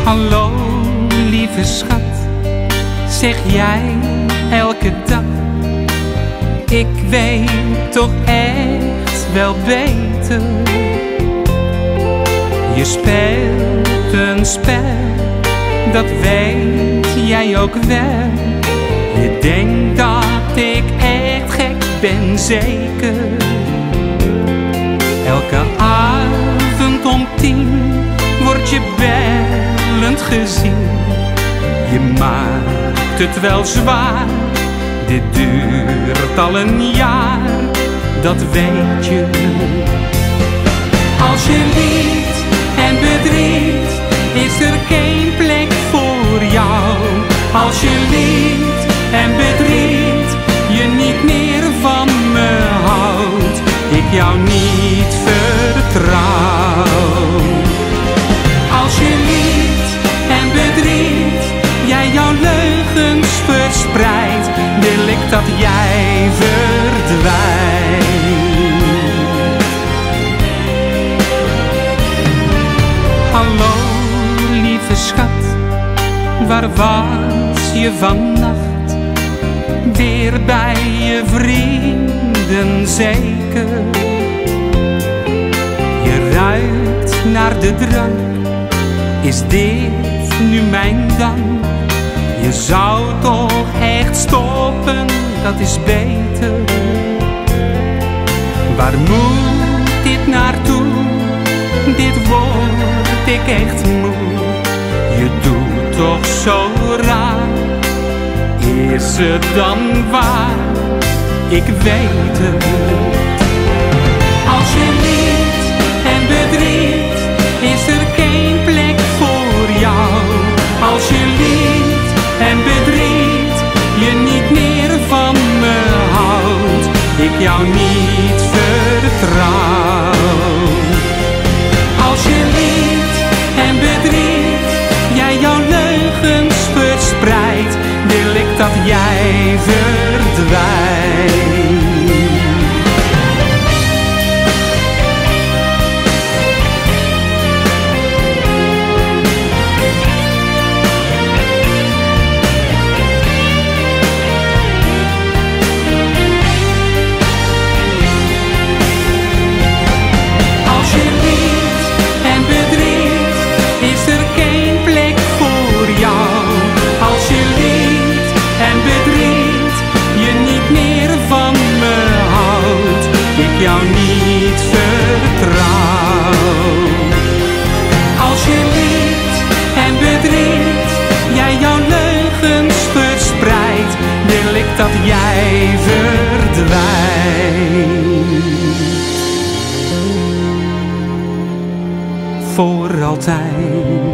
Hallo, lieve schat, zeg jij elke dag. Ik weet toch echt wel beter. Je speelt een spel, dat weet jij ook wel. Je denkt dat ik echt gek ben, zeker. Elke avond om 10 word je bellend gezien. Je maakt het wel zwaar, dit duurt al een jaar, dat weet je. Als je liegt en bedriegt, is er geen plek voor jou. Als je liegt en bedriegt, je niet meer van me houdt, ik jou niet vertrouw. Als je liegt en bedriegt, jij jouw leugens verspreidt, wil ik dat jij verdwijnt. Hallo, lieve schat, waar was je vannacht? Weer bij je vrienden zeker. Je ruikt naar de drank, is dit nu mijn dank? Je zou toch echt stoppen, dat is beter. Waar moet dit naartoe? Dit word ik echt moe. Je doet toch zo raar. Is het dan waar? Ik weet het. Als je liegt en bedriegt, is er geen plek voor jou. Als je liegt en bedriegt, je niet meer van me houdt, ik jou niet vertrouw. Als je liegt en bedriegt, jij jouw leugens verspreidt, wil ik dat jij verdwijnt. Jou niet vertrouw. Als je liegt en bedriegt, jij jouw leugens verspreidt, wil ik dat jij verdwijnt. Voor altijd.